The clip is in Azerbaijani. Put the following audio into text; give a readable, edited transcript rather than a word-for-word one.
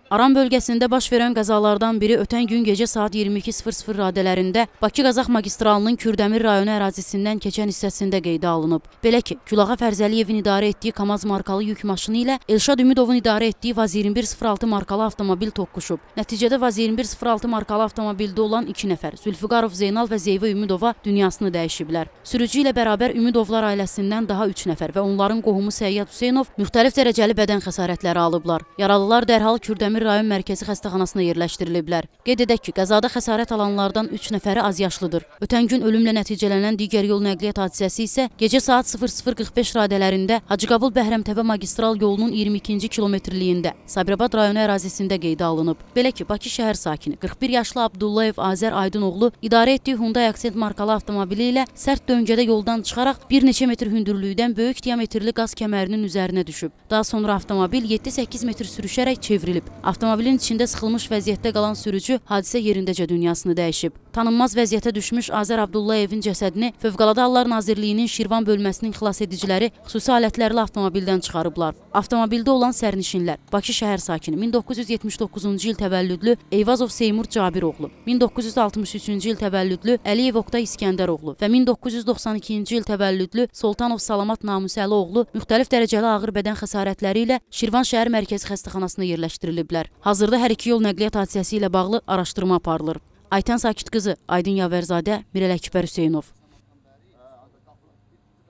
Aran bölgəsində baş verən qəzalardan biri ötən gün gecə saat 22:00 radələrində Bakı-Qazax magistralının Kürdəmir rayonu ərazisindən keçən hissəsində qeydə alınıb. Belə ki, Gülağa Fərzəliyevin idarə etdiyi KAMAZ markalı yük maşını ilə Elşad Ümidovun idarə etdiyi VAZ-2106 markalı avtomobil toqquşub. Nəticədə VAZ-2106 markalı avtomobildə olan 2 nəfər Zülfüqarov Zeynal və Zeyvə Ümidova dünyasını dəyişiblər. Sürücü ilə bərabər Ümidovlar ailəsindən daha 3 nəfər və onların qohumu Səyyad Hüseynov müxtəlif dərəcəli bədən xəsarətləri alıblar. Yaralılar dərhal Kürdəmir rayon mərkəzi xəstəxanasına yerləşdiriliblər. Qeyd edək ki, qəzada xəsarət alanlardan 3 nəfəri azyaşlıdır. Ötən gün ölümlə nəticələnən digər yol nəqliyyat hadisəsi isə gecə saat 00:45 radələrində Hacıqabul Bəhrəmtəpə magistral yolunun 22-ci kilometrliyində Sabirabad rayonu ərazisində qeydə alınıb. Belə ki, Bakı şəhər sakini 41 yaşlı Abdullayev Azər Aydınoğlu idarə etdiyi Hyundai Accent markalı avtomobili ilə sərt döngədə yoldan çıxaraq bir neçə metr hündürlükdən böyük diametrli qaz kəmərinin üzərinə düşüb. Daha sonra avtomobil 7-8 metr sürüşərək çevrilib. Avtomobilin içində sıxılmış vəziyyətdə qalan sürücü hadisə yerindəcə dünyasını dəyişib. Tanınmaz vəziyyətə düşmüş Azər Abdullayevin cəsədini Fövqəladə Hallar Nazirliyinin Şirvan bölməsinin xilasediciləri xüsusi alətlərlə avtomobildən çıxarıblar. Avtomobildə olan sərnişinlər Bakı şəhər sakini 1979-cu il təvəllüdlü Eyvazov Seymur Cabiroğlu, 1963-cü il təvəllüdlü Əliyev Oqtay İskəndəroğlu və 1992-ci il təvəllüdlü Soltanov Salamat Namusəli müxtəlif dərəcəli ağır bədən xəsarətləri ilə Şirvan şəhər mərkəzi xəstəxanasına yerləşdiriliblər. Hazırda hər iki yol nəqliyyat hadisəsi ilə bağlı araşdırma aparılır. Aytən Sakit qızı, Aydın Yavərzadə, Mirəl Əkbər Hüseynov.